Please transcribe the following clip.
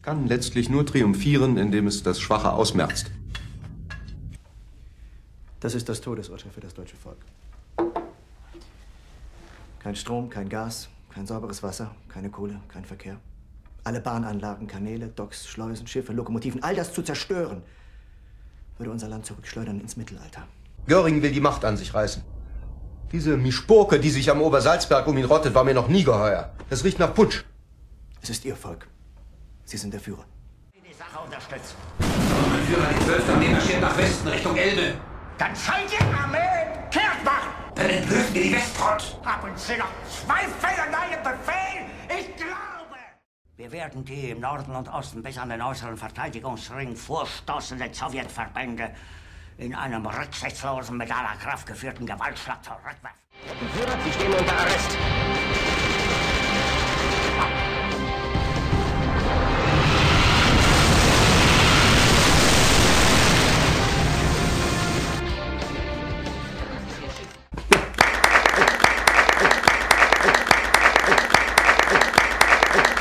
kann letztlich nur triumphieren, indem es das Schwache ausmerzt. Das ist das Todesurteil für das deutsche Volk. Kein Strom, kein Gas, kein sauberes Wasser, keine Kohle, kein Verkehr. Alle Bahnanlagen, Kanäle, Docks, Schleusen, Schiffe, Lokomotiven, all das zu zerstören, würde unser Land zurückschleudern ins Mittelalter. Göring will die Macht an sich reißen. Diese Mischpurke, die sich am Obersalzberg um ihn rottet, war mir noch nie geheuer. Das riecht nach Putsch. Es ist Ihr Volk. Sie sind der Führer. Die Sache unterstützen. Mein Führer, die 12. Armee marschiert nach Westen, Richtung Elbe. Dann sollt ihr Armeen kehrt machen! Dann entblößen wir die Westfront. Haben Sie noch Zweifel an einem Befehl? Ich glaube! Wir werden die im Norden und Osten bis an den äußeren Verteidigungsring vorstoßenden Sowjetverbände in einem rücksichtslosen, mit aller Kraft geführten Gewaltschlag zurückwerfen. Führer, Sie stehen unter Arrest.